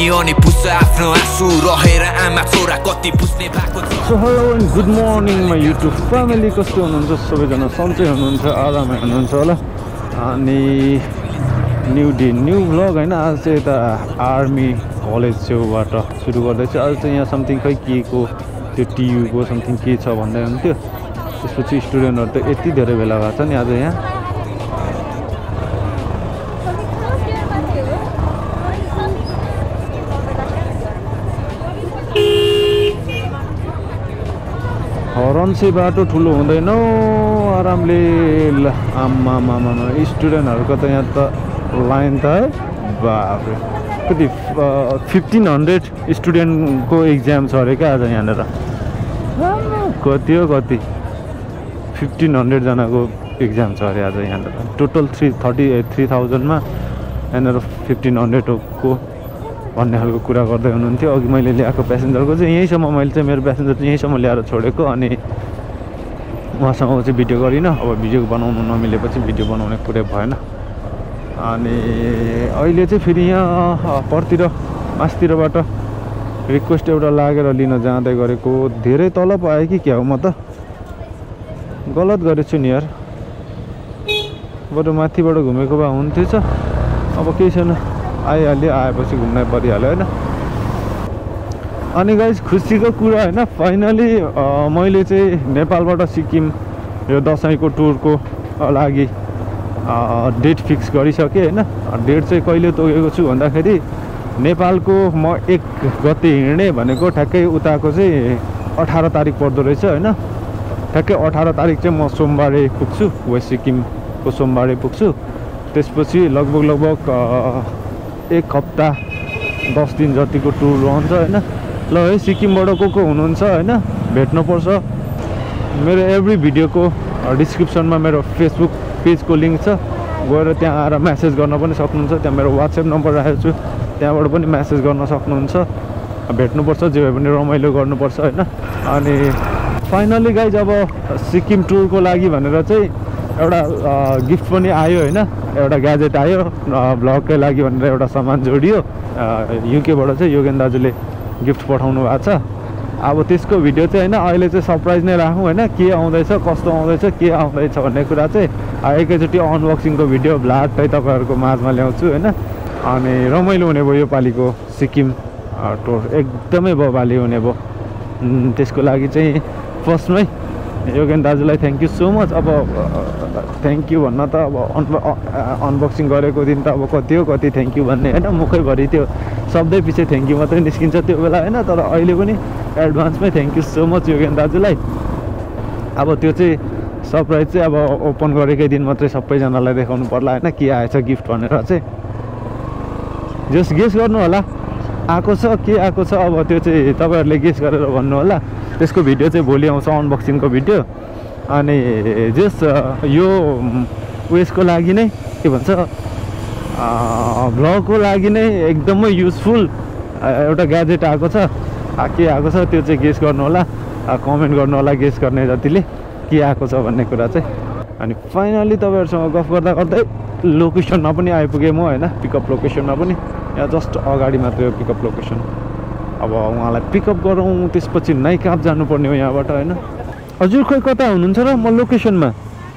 अनि पुस्छ आफ्नो आँसु रहेर आमा छोरा कति पुस्ने भएको छ। So hello and good morning my YouTube family, कस्तो हुनुहुन्छ सबैजना? सन्चै हुनुहुन्छ, आरामै हुनुहुन्छ होला। अनि न्यू डे न्यू भ्लग होइन। आज चाहिँ यता आर्मी कलेज छेउबाट सुरु गर्दैछु। आज चाहिँ यहाँ समथिङ खै के को त्यो टियुको समथिङ के छ भन्दै हुन्थ्यो। त्यसपछि स्टुडेन्टहरू त यति धेरै भेला भएको छ नि आज यहाँ। हरन चाहिँ बाटो ठुलो हुँदैन आरामले। आम्मा स्टुडेन्टहरूको त यहाँ त लाइन त है बाफ्रे, कति 1500 स्टुडेन्टको इक्जाम छ अरे क्या आज यहाँनिर। कति हो कति 1500 जनाको इक्जाम छ अरे आज यहाँनिर। टोटल 33,000मा यहाँनिर 1500को भन्ने खालको कुरा गर्दै हुनुहुन्थ्यो। अघि मैले ल्याएको प्यासेन्जरको चाहिँ यहीँसम्म, मैले चाहिँ मेरो प्यासेन्जर चाहिँ यहीँसम्म ल्याएर छोडेको। अनि उहाँसँग चाहिँ भिडियो गरिनँ। अब भिडियो बनाउनु नमिलेपछि भिडियो बनाउने कुरै भएन। अनि अहिले चाहिँ फेरि यहाँ परतिर मासतिरबाट रिक्वेस्ट एउटा लागेर लिन जाँदै गरेको। धेरै तलब आयो कि क्या हो? म त गलत गरेछु नि यार, बरु माथिबाट घुमेको भए हुन्थेछ। अब केही छैन, आइहाल्यो, आएपछि घुम्नै परिहाल्यो होइन। अनि गाइस खुसीको कुरा होइन, फाइनली मैले चाहिँ नेपालबाट सिक्किम यो दसैँको टुरको लागि डेट फिक्स गरिसकेँ होइन। डेट चाहिँ कहिले तोकेको छु भन्दाखेरि नेपालको म 1 गते हिँड्ने भनेको ठ्याक्कै उताको चाहिँ 18 तारिक पर्दो रहेछ होइन। ठ्याक्कै 18 तारिक चाहिँ म सोमबारे पुग्छु, वेस्ट सिक्किमको सोमबारे पुग्छु। त्यसपछि लगभग 1 हप्ता 10 दिन जतिको टुर रहन्छ होइन। ल है, सिक्किमबाट को हुनुहुन्छ होइन भेट्नुपर्छ। मेरो एभ्री भिडियोको डिस्क्रिप्सनमा मेरो फेसबुक पेजको लिङ्क छ, गएर त्यहाँ आएर म्यासेज गर्न पनि सक्नुहुन्छ। त्यहाँ मेरो वाट्सएप नम्बर राखेको छु, त्यहाँबाट पनि म्यासेज गर्न सक्नुहुन्छ। भेट्नुपर्छ, जे भए पनि रमाइलो गर्नुपर्छ होइन। अनि फाइनली गाइज अब सिक्किम टुरको लागि भनेर चाहिँ एउटा गिफ्ट पनि आयो होइन। एउटा ग्याजेट आयो भ्लगकै लागि भनेर, एउटा सामान जोडियो। युकेबाट चाहिँ योगेन दाजुले गिफ्ट पठाउनु भएको छ। अब त्यसको भिडियो चाहिँ होइन अहिले चाहिँ सरप्राइज नै राखौँ होइन। के आउँदैछ, कस्तो आउँदैछ, के आउँदैछ भन्ने कुरा चाहिँ एकैचोटि अनबक्सिङको भिडियो भ्लाटै तपाईँहरूको माझमा ल्याउँछु होइन। अनि रमाइलो हुने भयो योपालिको सिक्किम टुर, एकदमै बवाली हुने भयो। त्यसको लागि चाहिँ फर्स्टमै योगेन दाजुलाई थ्याङ्क यू सो मच। अब थ्याङ्क यू भन्न त अब अनबक्सिङ गरेको दिन त अब कति हो कति थ्याङ्क यू भन्ने होइन, मुखैभरि त्यो शब्दै पछि थ्याङ्क यू मात्रै निस्किन्छ त्यो बेला होइन। तर अहिले पनि एडभान्समै thank you so much Yogen दाजुलाई। अब त्यो चाहिँ सरप्राइज चाहिँ अब ओपन गरेकै दिन मात्रै सबैजनालाई देखाउनु पर्ला होइन, के आएछ गिफ्ट भनेर चाहिँ। जस्ट गेस गर्नु होला आएको छ के आएको छ। अब त्यो चाहिँ तपाईँहरूले गेस गरेर भन्नु होला। त्यसको भिडियो चाहिँ भोलि आउँछ, अनबक्सिङको भिडियो। अनि जस्ट यो उयसको लागि नै के भन्छ, भ्लगको लागि नै एकदमै युजफुल एउटा ग्याजेट आएको छ। के आएको छ त्यो चाहिँ गेस गर्नु होला, कमेन्ट गर्नु होला गेस गर्ने जतिले के आएको छ भन्ने कुरा चाहिँ। अनि फाइनली तपाईँहरूसँग गफ गर्दा गर्दै लोकेसनमा पनि आइपुगेँ म होइन। पिकअप लोकेसनमा पनि यहाँ जस्ट अगाडि मात्रै हो पिकअप लोकेसन। अब उहाँलाई पिकअप गरौँ, त्यसपछि नाइकाप जानुपर्ने हो यहाँबाट होइन। हजुर खोइ कता हुनुहुन्छ र? म लोकेसनमा।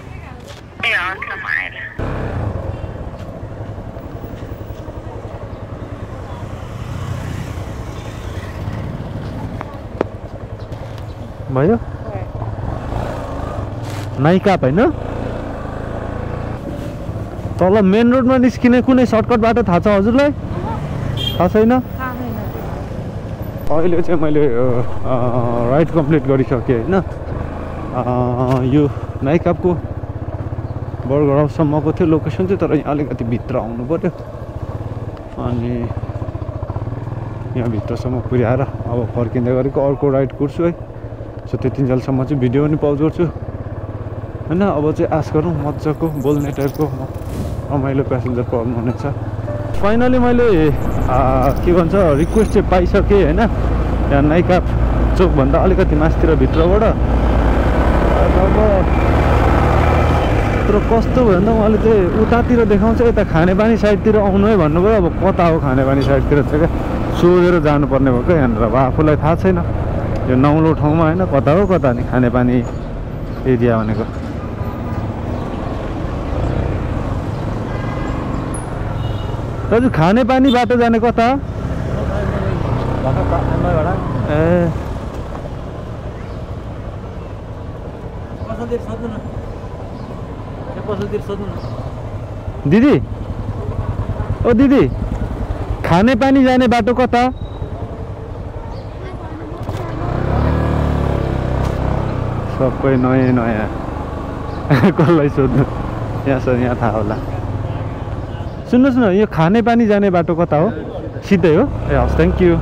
भयो नाइकाप होइन। तल मेन रोडमा निस्किने कुनै सर्टकट बाटो थाहा छ हजुरलाई? थाहा छैन? अहिले चाहिँ मैले राइड कम्प्लिट गरिसकेँ होइन। यो नाइकापको बर्गर हाउससम्मको थियो लोकेसन चाहिँ, तर यहाँ अलिकति भित्र आउनु पऱ्यो। अनि यहाँ भित्रसम्म पुर्याएर अब फर्किँदै गरेको अर्को राइड कुर्छु है। सो त्यतिन्जेलसम्म चाहिँ भिडियो पनि पज गर्छु होइन। अब चाहिँ आश गरौँ मजाको बोल्ने टाइपको रमाइलो प्यासेन्जर पाउनु हुनेछ। फाइनली मैले के भन्छ रिक्वेस्ट चाहिँ पाइसकेँ होइन। यहाँ नाइकाप चोकभन्दा अलिकति मासतिर भित्रबाट। अब तर कस्तो भयो भने त उहाँले चाहिँ उतातिर देखाउँछ, यता खानेपानी साइडतिर आउनु है भन्नुभयो। अब कता हो खानेपानी साइडतिर चाहिँ क्या सोधेर जानुपर्ने भयो क्या यहाँनिर। अब आफूलाई थाहा छैन यो नौलो ठाउँमा होइन, कता हो कता नि खानेपानी एरिया भनेको। दाजु खानेपानी बाटो जाने कता? ए दिदी, ओ दिदी, खानेपानी जाने बाटो कता? सबै नयाँ नयाँ कसलाई सोध्नु, यहाँ थाहा होला। सुन्नुहोस् न, यो खानेपानी जाने बाटो कता हो? सिधै हो? ए हस्, थ्याङ्क यू।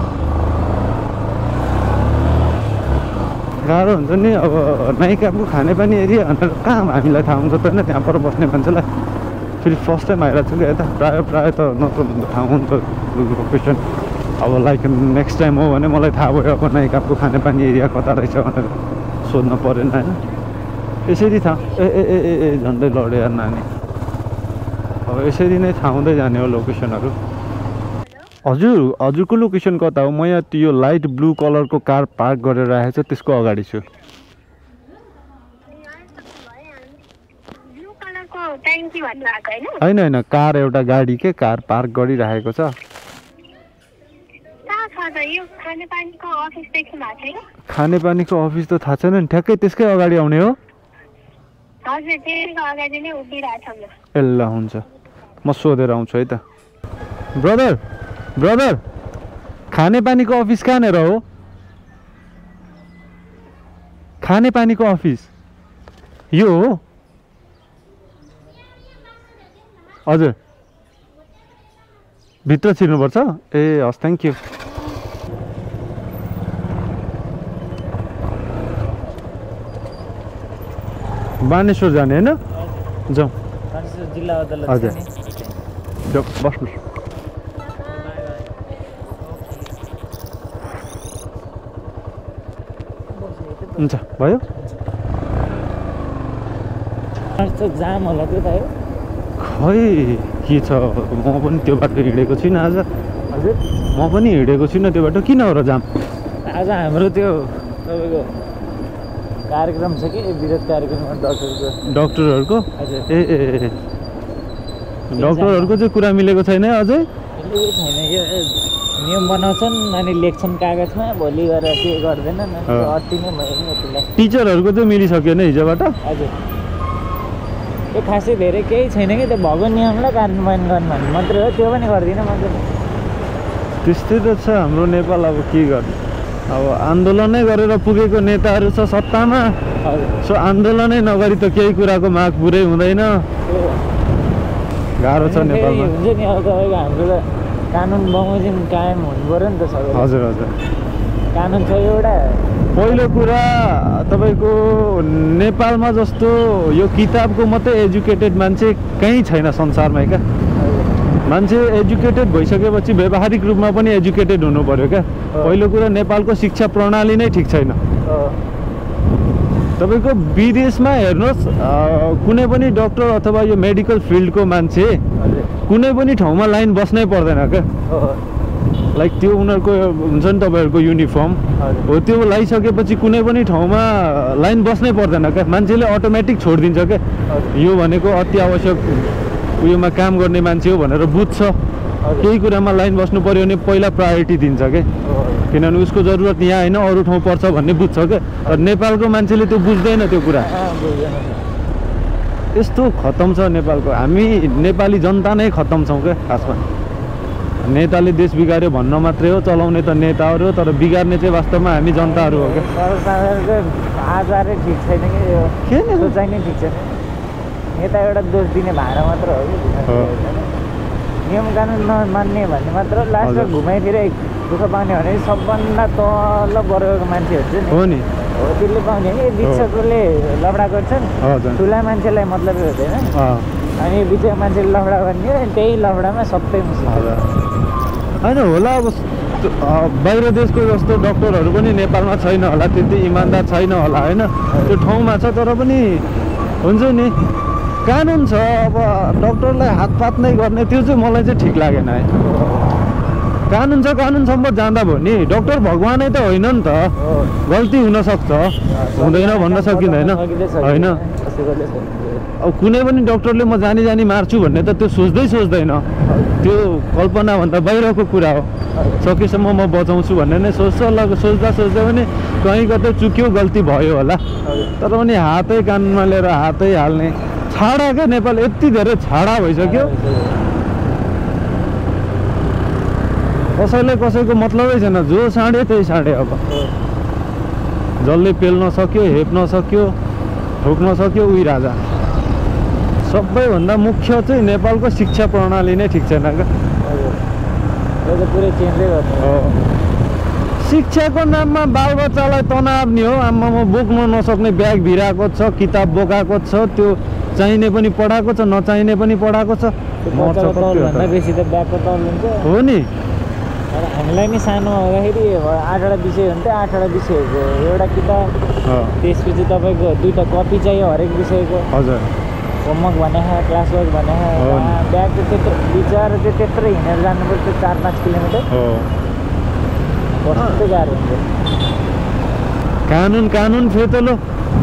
गाह्रो हुन्छ नि अब नाइकाको खानेपानी एरिया भनेर कहाँ हामीलाई थाहा हुन्छ त होइन, त्यहाँ पर बस्ने मान्छेलाई। फेरि फर्स्ट टाइम आइरहेको छु क्या यता, प्रायः त नत्र थाहा हुन्छ लोकेसन। अब लाइक नेक्स्ट टाइम हो भने मलाई थाहा भयो अब नाइकाको खानेपानी एरिया कता रहेछ भनेर सोध्न परेन होइन। यसरी थाहा ए ए ए ए ए झन्डै लड्यो यार नानी। अब यसरी नै थाहा हुँदै जाने हो लोकेसनहरू। हजुरको लोकेसन कता हो? म यहाँ त्यो लाइट ब्लू कलरको कार पार्क गरेर राखेको छ, त्यसको अगाडि छु। होइन कार, एउटा गाडी के कार पार्क गरिराखेको छ। खानेपानीको अफिस त थाहा छैन नि, ठ्याक्कै त्यसकै अगाडि आउने हो। ए ल हुन्छ, म सोधेर आउँछु है त। ब्रदर खानेपानीको अफिस कहाँनिर हो? खानेपानीको अफिस यो हो? हजुर, भित्र छिर्नुपर्छ? ए हस्, थ्याङ्क यू। बानेश्वर जाने होइन? जाउँ। हजुर, बस्नुहोस्। हुन्छ, भयो? जाम होला त्यो त है। खै के छ, म पनि त्यो बाटो हिँडेको छुइनँ आज। हजुर, म पनि हिँडेको छुइनँ त्यो बाटो, किन हो र जाम? आज हाम्रो त्यो तपाईँको कार्यक्रम छ कि विरोध कार्यक्रम डक्टरहरूको। हजुर, ए ए ए डक्टरहरूको चाहिँ कुरा मिलेको छैन है अझै? मिलेकै छैन। यो नियम बनाउँछन् अनि लेख्छन् कागजमा, भोलि गएर के गर्दैनन्, अति नै भयो नि यतिलाई। टिचरहरूको चाहिँ मिलिसक्यो नि हिजोबाट? हजुर, यो खासै धेरै केही छैन कि, त्यो भएको नियमलाई कार्यान्वयन गर्नु भन्ने मात्रै हो, त्यो पनि गर्दिनँ म। त्यस्तै त छ हाम्रो नेपाल। अब के गर्ने, अब आन्दोलनै गरेर पुगेको नेताहरू छ सत्तामा। सो आन्दोलनै नगरी त केही कुराको माग पुरै हुँदैन। गाह्रो छ नेपालमा। हुन्छ नि अब तपाईँको हाम्रो त कानुन बमोजिम कायम हुनु पऱ्यो नि त सबै। हजुर हजुर, कानुन छ एउटा। पहिलो कुरा तपाईँको नेपालमा जस्तो यो किताबको मात्रै एजुकेटेड मान्छे कहीँ छैन संसारमै क्या। मान्छे एजुकेटेड भइसकेपछि व्यावहारिक रूपमा पनि एजुकेटेड हुनु पर्यो क्या। पहिलो कुरा नेपालको शिक्षा प्रणाली नै ठिक छैन। तपाईँको विदेशमा हेर्नुहोस्, कुनै पनि डक्टर अथवा यो मेडिकल फिल्डको मान्छे कुनै पनि ठाउँमा लाइन बस्नै पर्दैन क्या। लाइक त्यो उनीहरूको हुन्छ नि तपाईँहरूको युनिफर्म हो, त्यो लगाइसकेपछि कुनै पनि ठाउँमा लाइन बस्नै पर्दैन क्या। मान्छेले अटोमेटिक छोडिदिन्छ क्या, यो भनेको अति आवश्यक उयोमा काम गर्ने मान्छे हो भनेर बुझ्छ। केही कुरामा लाइन बस्नु पऱ्यो भने पहिला प्रायोरिटी दिन्छ क्या, किनभने उसको जरुरत यहाँ होइन अरू ठाउँ पर्छ भन्ने बुझ्छ क्या। तर नेपालको मान्छेले त्यो बुझ्दैन त्यो कुरा। यस्तो खतम छ नेपालको। हामी नेपाली जनता नै खतम छौँ क्या खासमा। नेताले देश बिगार्यो भन्न मात्रै हो, चलाउने त नेताहरू हो, तर बिगार्ने चाहिँ वास्तवमा हामी जनताहरू हो क्या। आचारै ठिक छैन कि, सोचाइ नै ठिक छैन। नेता एउटा दोष दिने भाडा मात्र हो कि, नियम कानुन नमान्ने भन्ने मात्र। लास्टमा घुमाइफिरै दुःख पाउने भने सबभन्दा तल वर्गको मान्छेहरू चाहिँ हो नि, हो त्यसले पाउने कि। बिचकोले लफडा गर्छन्, ठुला मान्छेलाई मतलब हुँदैन, अनि बिचको मान्छेले लफडा गर्ने, त्यही लफडामा सबै मुसिन्छ होइन होला। अब बाहिर देशको जस्तो डक्टरहरू पनि नेपालमा छैन होला, त्यति इमान्दार छैन होला होइन, त्यो ठाउँमा छ। तर पनि हुन्छ नि, कानुन छ। अब डक्टरलाई हातपात नै गर्ने त्यो चाहिँ मलाई चाहिँ ठिक लागेन है। कानुन छ कानुनसम्म जाँदा भयो नि डक्टर भगवानै त होइन नि त गल्ती हुनसक्छ हुँदैन भन्न सकिँदैन होइन अब कुनै पनि डक्टरले म जानी जानी मार्छु भन्ने त त्यो सोच्दैन त्यो कल्पनाभन्दा बाहिरको कुरा हो सकेसम्म म बचाउँछु भन्ने नै सोच्दा पनि कहीँ कतै चुक्यो गल्ती भयो होला तर पनि हातै कानमा लिएर हातै हाल्ने छाडा क्या नेपाल यति धेरै छाडा भइसक्यो कसैले कसैको मतलबै छैन जो साँडे त्यही साँडे अब जसले पेल्न सक्यो हेप्न सक्यो ठोक्न सक्यो उही राजा सबैभन्दा मुख्य चाहिँ नेपालको शिक्षा प्रणाली नै ठिक छैन क्या पुरै चेन्जै गर्नु शिक्षाको नाममा बालबच्चालाई तनाव नि हो आमा म बोक्न नसक्ने ब्याग भिराएको छ किताब बोकाएको छ त्यो चाहिने पनि पढाएको छ नचाहिने पनि पढाएको छ बेसी त ब्यागको तौल हुन्छ हो नि हामीलाई नि सानो हुँदाखेरि 8वटा विषय हुन्थ्यो 8वटा विषयको एउटा किताब त्यसपछि तपाईँको 2टा कपी चाहियो हरेक विषयको हजुर होमवर्क भने क्लास वर्क भने ब्याग चाहिँ त्यत्रो विचार चाहिँ त्यत्रो हिँडेर जानुपर्छ 4-5 किलोमिटर कस्तो गाह्रो हुन्छ कानुन फेतलो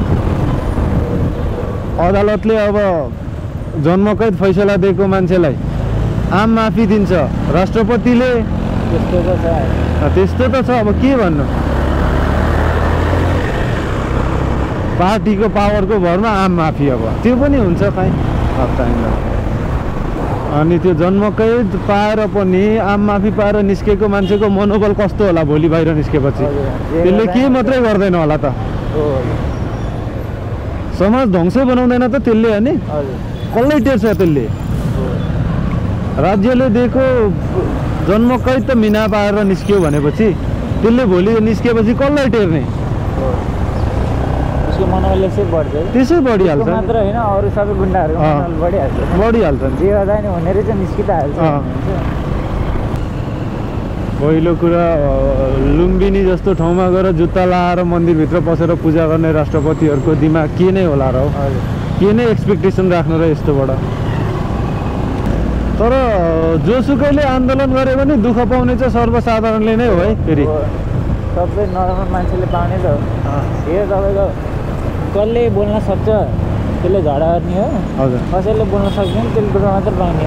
अदालतले अब जन्मकैद फैसला दिएको मान्छेलाई आम माफी दिन्छ राष्ट्रपतिले त्यस्तो त छ अब के भन्नु पार्टीको पावरको भरमा आम माफी अब त्यो पनि हुन्छ कहीँ अनि त्यो जन्मकैद पाएर पनि आम माफी पाएर निस्केको मान्छेको मनोबल कस्तो होला भोलि बाहिर निस्केपछि त्यसले के मात्रै गर्दैन होला त समाज ध्वंसै बनाउँदैन त त्यसले अनि कसलाई टेर्छ त्यसले राज्यले दिएको जन्मकैद त मिना पाएर निस्क्यो भनेपछि त्यसले भोलि निस्केपछि कसलाई टेर्ने त्यसै बढिहाल्छ मात्र होइन अरू सबै गुन्डाहरू बढिहाल्छ जे गर्दा नि हुने रहेछ निस्किहाल्छ पहिलो कुरा लुम्बिनी जस्तो ठाउँमा गएर जुत्ता लाएर मन्दिरभित्र पसेर पूजा गर्ने राष्ट्रपतिहरूको दिमाग के नै होला र के नै एक्सपेक्टेसन राख्नु र यस्तोबाट तर जोसुकैले आन्दोलन गरे पनि दुःख पाउने चाहिँ सर्वसाधारणले नै हो है फेरि सबै नर्मल मान्छेले पाउने त यो तपाईँको कसले बोल्न सक्छ त्यसले झगडा गर्ने हो हजुर कसैले बोल्न सक्दैन त्यसले दुःख मात्र पाउने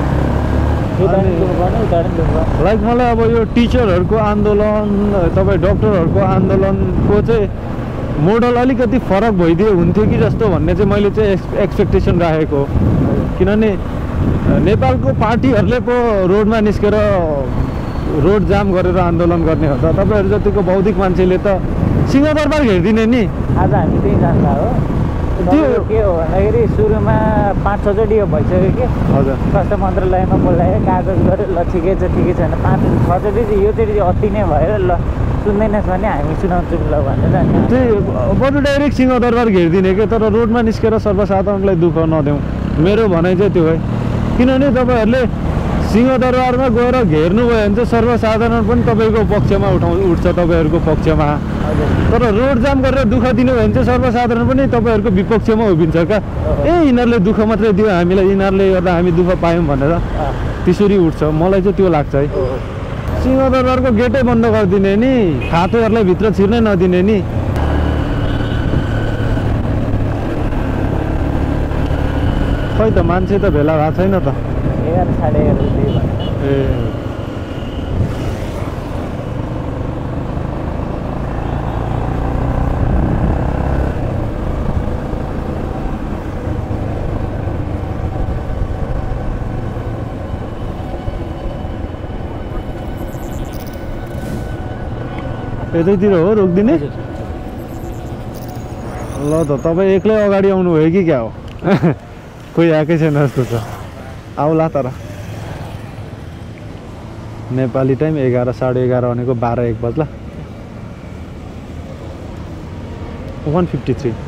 लाइक मलाई अब यो टिचरहरूको आन्दोलन तपाईँ डक्टरहरूको आन्दोलनको चाहिँ मोडल अलिकति फरक भइदियो हुन्थ्यो कि जस्तो भन्ने चाहिँ मैले चाहिँ एक्सपेक्टेसन राखेको किनभने नेपालको पार्टीहरूले पो रोडमा निस्केर रोड जाम गरेर आन्दोलन गर्ने हो त तपाईँहरू जतिको बौद्धिक मान्छेले त सिंहदरबार घेरिदिने नि आज हामी त्यही जान्दा हो त्यो के हो भन्दाखेरि सुरुमा 5-6 चोटि यो भइसक्यो कि हजुर स्वास्थ्य मन्त्रालयमा बोलायो कागज गऱ्यो ल ठिकै छ छैन 5-6 चोटि चाहिँ यो चोटि अति नै भयो ल सुन्दैनस् भने हामी सुनाउँछौँ ल भनेर त्यही बरु डाइरेक्ट सिंहदरबार घेरिदिने के तर रोडमा निस्केर सर्वसाधारणलाई दुःख नदेऊ मेरो भनाइ चाहिँ त्यो है किनभने तपाईँहरूले सिंहदरबारमा गएर घेर्नुभयो भने चाहिँ सर्वसाधारण पनि तपाईँको पक्षमा उठ्छ तपाईँहरूको पक्षमा तर रोड जाम गरेर दुःख दिनुभयो भने चाहिँ सर्वसाधारण पनि तपाईँहरूको विपक्षमा उभिन्छ क्या यिनीहरूले दुःख मात्रै दियो हामीलाई यिनीहरूले गर्दा हामी दुःख पायौँ भनेर त्यसरी उठ्छ मलाई चाहिँ त्यो लाग्छ है सिंहदरबारको गेटै बन्द गरिदिने नि खातेहरूलाई भित्र छिर्नै नदिने नि खै त मान्छे त भेला भएको छैन त ए यतैतिर हो रोकिदिने ल त तपाईँ एक्लै अगाडि आउनुभयो कि क्या हो कोही आएकै छैन जस्तो छ आउला तर नेपाली टाइम 11 साढे 11 भनेको 12-1 बज्ला 153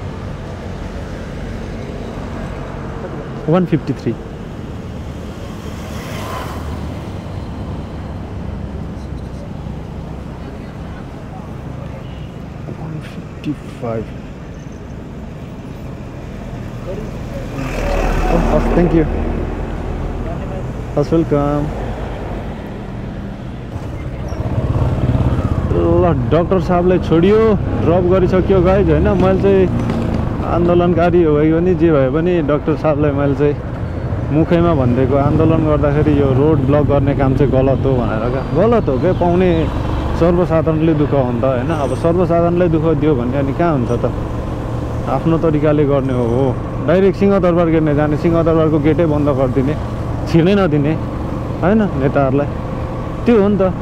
153 155 Oh, thank you. Most welcome. Doctor साहबलाई छोडियो, ड्रप गरिसक्यो गाइज होइन। मैले चाहिँ आन्दोलनकारी भयो भने जे भए पनि डाक्टर साहबलाई मैले चाहिँ मुखैमा भनिदिएको, आन्दोलन गर्दाखेरि यो रोड ब्लक गर्ने काम चाहिँ गलत हो भनेर। क्या गलत हो क्या, पाउने सर्वसाधारणले दुःख हुन्छ होइन। अब सर्वसाधारणलाई दुःख दियो भने अनि कहाँ हुन्छ त, आफ्नो तरिकाले गर्ने हो। डाइरेक्ट सिंहदरबार गेट्ने जाने, सिंहदरबारको गेटै बन्द गरिदिने, छिर्नै नदिने होइन नेताहरूलाई, त्यो हो नि त।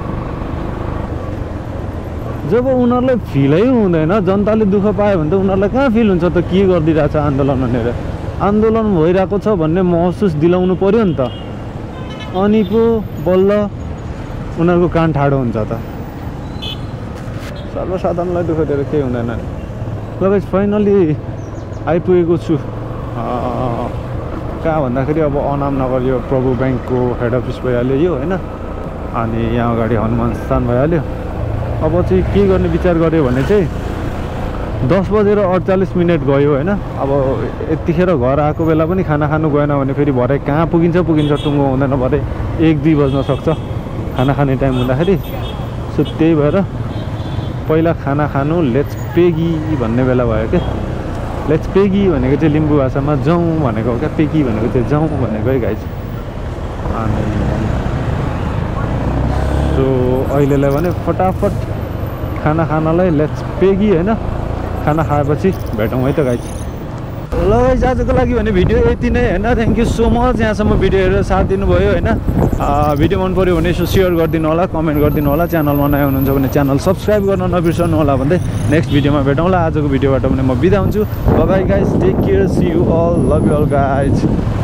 जब उनीहरूलाई फिलै हुँदैन, जनताले दुःख पायो भने त उनीहरूलाई कहाँ फिल हुन्छ त के गरिदिरहेछ आन्दोलन भनेर। आन्दोलन भइरहेको छ भन्ने महसुस दिलाउनु पऱ्यो नि त, अनि पो बल्ल उनीहरूको कान ठाडो हुन्छ त। सर्वसाधारणलाई दुःख दिएर केही हुँदैन। ल गाइस फाइनली आइपुगेको छु कहाँ भन्दाखेरि अब अनामनगर यो प्रभु ब्याङ्कको हेड अफिस भइहाल्यो यो होइन। अनि यहाँ अगाडि हनुमान स्थान भइहाल्यो। अब चाहिँ के गर्ने विचार गऱ्यो भने चाहिँ 10:48 गयो होइन। अब यतिखेर घर आएको बेला पनि खाना खानु गएन भने फेरि भरे कहाँ पुगिन्छ टुङ्गो हुँदैन, भरे 1-2 बज्न सक्छ खाना खाने टाइम हुँदाखेरि। सो त्यही भएर पहिला खाना खानु लेट्स पेगी भन्ने बेला भयो क्या। लेट्स पेगी भनेको चाहिँ लिम्बू भाषामा जाउँ भनेको हो क्या, पेगी भनेको चाहिँ जाउँ भनेको है गाइज। अनि सो अहिलेलाई भने फटाफट खाना खानलाई लेट्स पेगी होइन। खाना खाएपछि भेटौँ है त गाइज। ल गाइज आजको लागि भने भिडियो यति नै होइन। थ्याङ्क यू सो मच यहाँसम्म भिडियो हेरेर साथ दिनुभयो होइन। भिडियो मन पऱ्यो भने यसो सेयर गरिदिनु होला, कमेन्ट गरिदिनु होला। च्यानलमा नयाँ हुनुहुन्छ भने च्यानल सब्सक्राइब गर्न नबिर्सनु होला भन्दै नेक्स्ट भिडियोमा भेटौँला। आजको भिडियोबाट पनि म बिदा हुन्छु। Bye bye guys, take care, see you all, love you all guys.